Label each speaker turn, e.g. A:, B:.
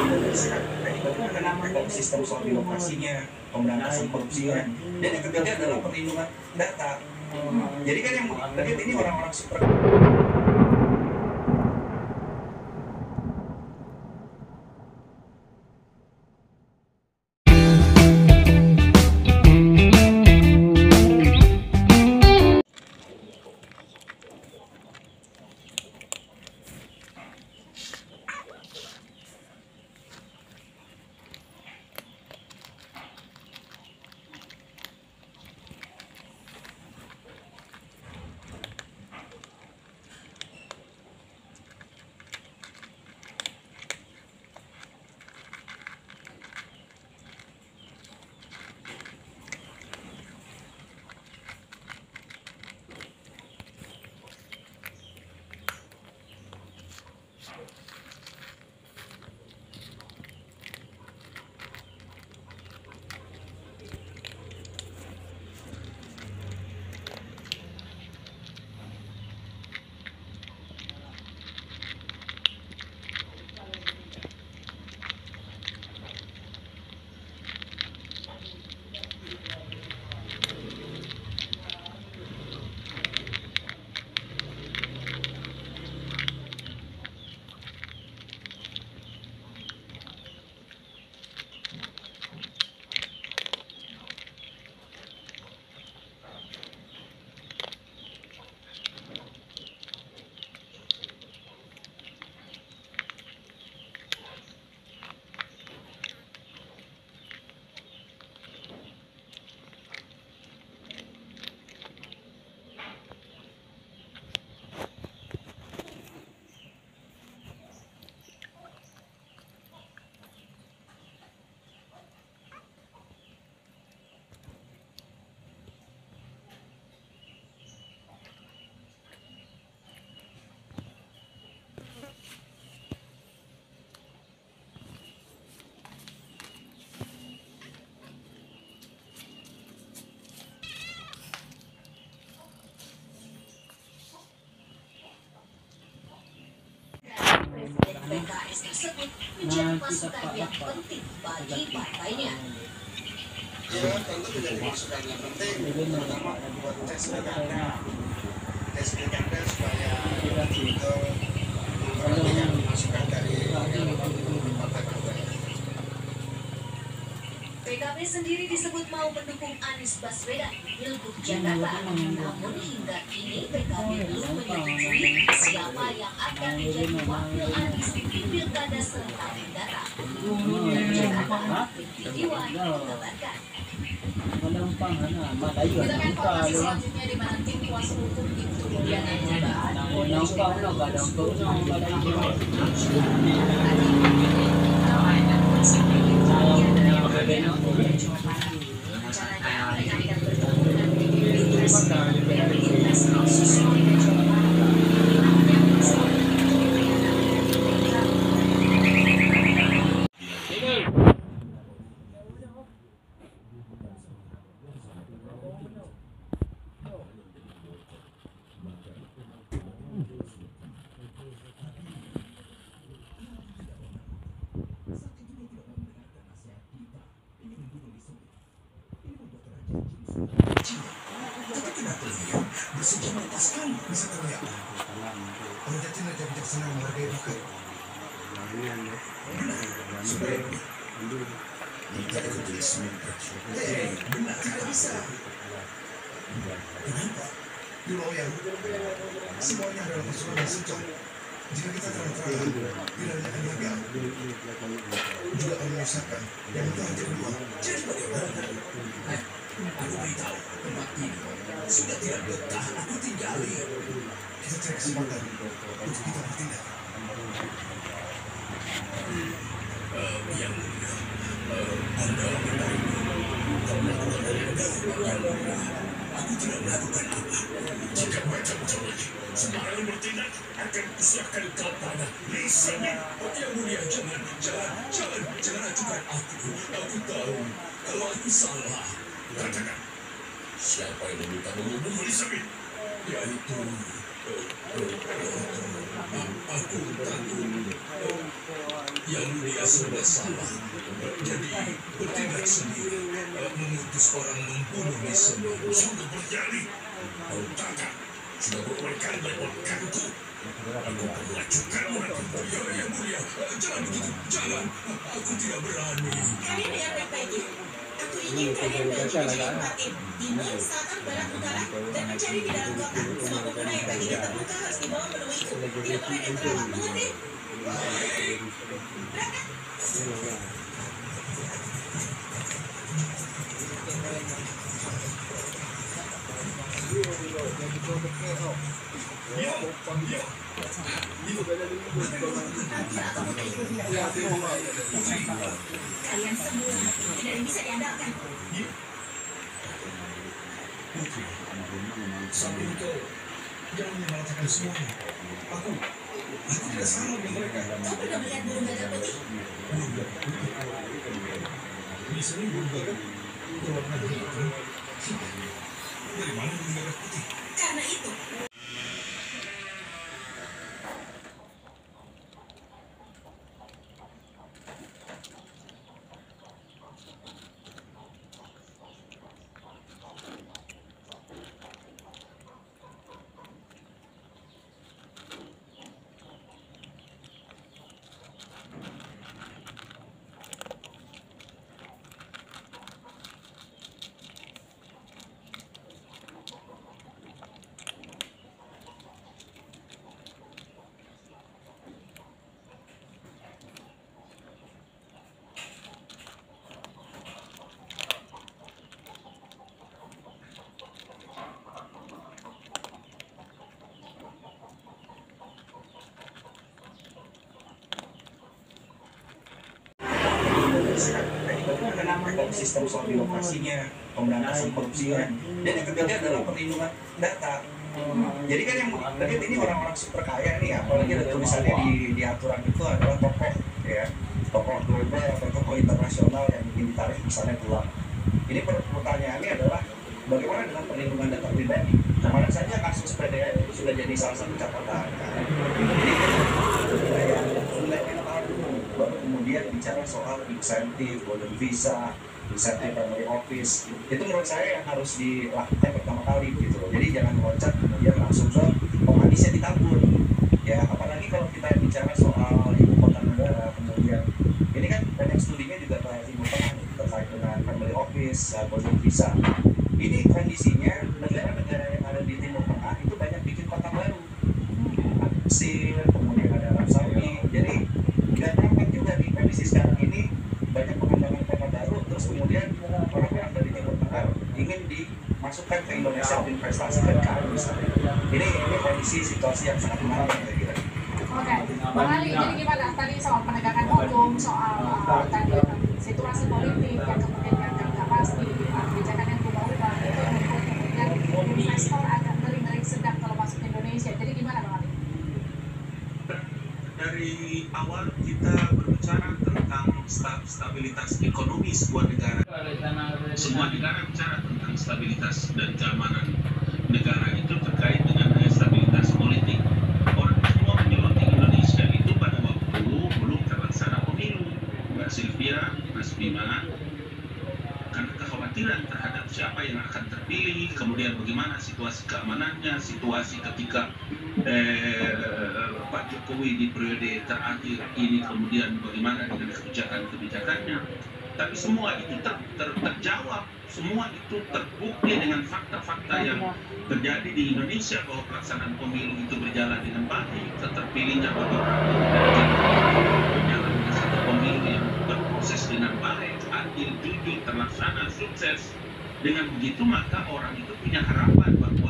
A: Tadi bagaimana sistem soal birokrasinya, pemberantasan korupsinya, dan yang ketiga adalah perlindungan data. Jadi kan yang tadi ini orang-orang super.
B: PKS tersebut menjadi masukan yang penting bagi partainya.
A: Ya, tentu menjadi masukan yang penting, terutama buat tes pilkada supaya betul memperhatikan masukan dari partai-partai.
B: PKB sendiri disebut mau mendukung Anies Baswedan di Pilgub Jakarta, namun hingga kini PKB belum menyetujui siapa yang akan menjadi wakil Anies di Pilkada serentak mendatang. Dari Jakarta, Tidiwan mengabarkan.
C: Kita kan informasi selanjutnya di mana tim kuasa hukum itu kemudian
A: Bersedia melepaskan bisa terlihat. Anda tidak bijaksana menghargai rakyat. Sebaiknya tidak ikut tulis benar tidak bisa. Kenapa? Di loyal semuanya adalah persoalan yang sejak. Jika kita terang-terangan tidak akan gagal, juga akan menyusahkan yang telah kedua. Jadi bagaimana? Aku beritahu tempat ini sudah tidak betah aku tinggali. Kita cari kesempatan untuk kita bertindak. Yang mulia, Anda benar. Kau melakukan dari yang mulia. Aku tidak melakukan apa. Jika macam-macam ini sembarangan bertindak akan kuserahkan kau pada lisannya. Yang mulia, jangan acukan aku. Aku tahu kalau aku salah. Katakan, siapa yang meminta membunuh Elizabeth? Yaitu aku takut Yang mulia sudah salah. Jadi bertindak sendiri, mengutus orang membunuh Lisenur. Sudah berjadi. Kau takkan sudah berkali-kali. Aku mengajukan orang ya yang mulia. Jangan begitu, jangan. Aku tidak berani.
D: Kalian yang baik-baik. Aku ingin kalian pergi ke Impatim, timur, selatan, barat, utara, dan mencari di dalam kota. Semua pemuda yang baginya terluka harus dibawa menemuiku. Tidak boleh ada yang terlewat, mengerti? Berangkat. Kalian semua tidak ada bisa diandalkan.
A: Putri, sambil kau jangan menyalahkan semuanya. Aku tidak sama dengan mereka.
D: Kau pernah melihat burung gagak putih?
A: Misalnya burung gagak berwarna hitam. Dari mana burung gagak putih?
D: Karena itu.
E: Sistem soal birokrasinya, pemberantasan korupsinya, dan yang ketiga adalah perlindungan data. Jadi kan yang terlihat ini orang-orang super kaya nih, apalagi ada tulisannya di aturan itu adalah tokoh ya, tokoh global atau tokoh internasional yang ingin ditarik misalnya pulang. Ini pertanyaannya adalah bagaimana dengan perlindungan data pribadi? Kemarin saja kasus PDN itu sudah jadi salah satu catatan. Jadi baru kemudian bicara soal insentif, golden visa, insentif family office, itu menurut saya yang harus dilakukan pertama kali gitu. Jadi jangan loncat kemudian langsung ke pemanisnya ditabur. Ya apalagi kalau kita bicara soal ibu kota negara, kemudian ini kan banyak studinya juga ke Timur Tengah terkait dengan family office, golden visa. Ini kondisinya negara-negara yang ada di Timur Tengah itu banyak bikin kota baru, Mesir, kemudian ada Arab Saudi. Jadi dan nampak juga di kondisi sekarang ini banyak pengembangan kota baru, terus kemudian orang-orang dari Timur Tengah ingin dimasukkan ke Indonesia untuk investasi ke misalnya. Ini kondisi situasi yang sangat menarik saya kira.
C: Oke, Bang Ali, jadi gimana tadi soal penegakan hukum, soal tadi situasi politik yang kemudian nggak pasti, kebijakan yang berubah-ubah itu yang membuat kemudian investor agak ngeri-ngeri sedang kalau masuk ke Indonesia. Jadi gimana Bang Ali?
F: Dari awal kita berbicara tentang stabilitas ekonomi sebuah negara. Semua negara bicara tentang stabilitas dan keamanan negara itu terkait dengan stabilitas politik. Orang semua menyoroti Indonesia itu pada waktu belum terlaksana pemilu. Mbak Sylvia, Mas Bima, karena kekhawatiran terhadap siapa yang akan terpilih, kemudian bagaimana situasi keamanannya, situasi ketika Pak Jokowi di periode terakhir ini, kemudian bagaimana dengan kebijakan-kebijakannya. Tapi semua itu terjawab, semua itu terbukti dengan fakta-fakta yang terjadi di Indonesia bahwa pelaksanaan pemilu itu berjalan dengan baik, terpilihnya berjalannya satu pemilu yang berproses dengan baik, adil, jujur, terlaksana, sukses. Dengan begitu maka orang itu punya harapan bahwa